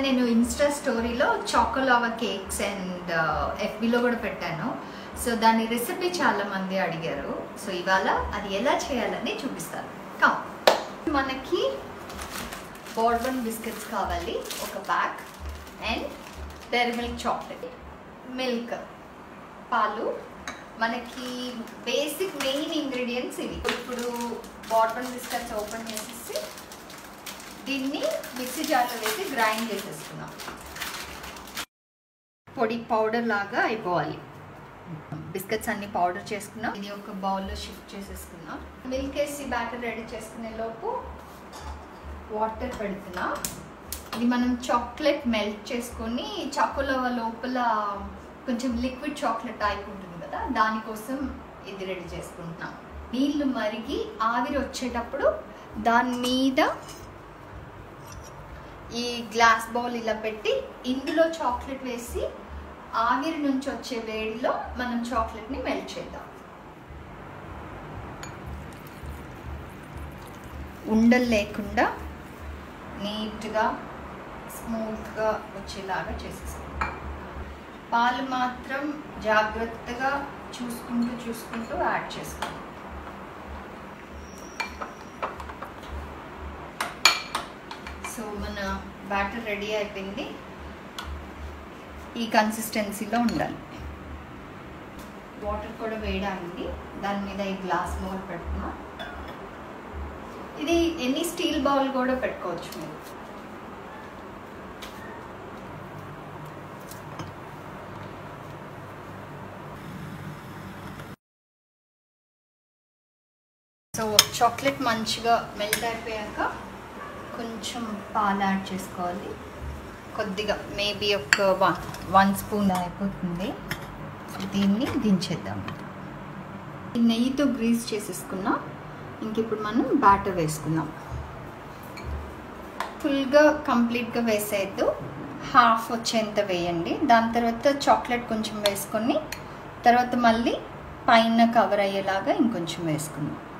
నేను ఇన్స్టా స్టోరీలో choco lava cakes and ఎఫ్బీలో కూడా పెట్టాను. సో దాని రెసిపీ చాలా మంది అడిగారు. సో ఇవాళ అది ఎలా చేయాలని చూపిస్తాను. మనకి బోర్బన్ బిస్కెట్స్ కావాలి, ఒక pack, and Dairy Milk chocolate, milk, పాలు, మనకి బేసిక్ మెయిన్ ఇంగ్రీడియంట్స్ ఇవి. ఇప్పుడు బోర్బన్ బిస్కెట్స్ ఓపెన్ చేసేసి దీన్ని మిక్సీ జార్లో వేసి గ్రైండ్ చేసేసుకున్నాం. పొడి పౌడర్ లాగా అయిపోవాలి. బిస్కెట్స్ అన్ని పౌడర్ చేసుకున్నాం. ఇది ఒక బౌల్లో షిఫ్ట్ చేసేసుకున్నాం. మిల్క్ వేసి బ్యాటర్ రెడీ చేసుకునే లోపు వాటర్ పెడుతున్నా. ఇది మనం చాక్లెట్ మెల్ట్ చేసుకొని చాకోలావా లోపల కొంచెం లిక్విడ్ చాక్లెట్ టైప్ ఉంటుంది కదా, దానికోసం ఇది రెడీ చేసుకుంటున్నాం. నీళ్ళు మరిగి ఆవిరి వచ్చేటప్పుడు దాని మీద ఈ గ్లాస్ బౌల్ ఇలా పెట్టి ఇందులో చాక్లెట్ వేసి ఆవిరి నుంచి వచ్చే వేడిలో మనం చాక్లెట్ని మెల్ట్ చేద్దాం. ఉండలు లేకుండా నీట్గా స్మూత్గా వచ్చేలాగా చేసేస్తాం. పాలు మాత్రం జాగ్రత్తగా చూసుకుంటూ యాడ్ చేసుకోండి. సో మన బ్యాటర్ రెడీ అయిపోయింది. ఈ కన్సిస్టెన్సీలో ఉండాలి. వాటర్ కూడా వేడాయింది. దాని మీద ఈ గ్లాస్ బౌల్ పెడుతున్నా. ఇది ఎనీ స్టీల్ బౌల్ కూడా పెట్టుకోవచ్చు మీరు. సో చాక్లెట్ మంచిగా మెల్ట్ అయిపోయాక కొంచెం పాలు యాడ్ చేసుకోవాలి. కొద్దిగా మేబీ ఒక వన్ స్పూన్ అయిపోతుంది. దీన్ని దించేద్దాం. నెయ్యితో గ్రీస్ చేసేసుకున్నాం. ఇంక ఇప్పుడు మనం బ్యాటర్ వేసుకుందాం. ఫుల్గా కంప్లీట్గా వేసేద్దు, హాఫ్ వచ్చేంత వేయండి. దాని తర్వాత చాక్లెట్ కొంచెం వేసుకొని తర్వాత మళ్ళీ పైన కవర్ అయ్యేలాగా ఇంకొంచెం వేసుకుందాం.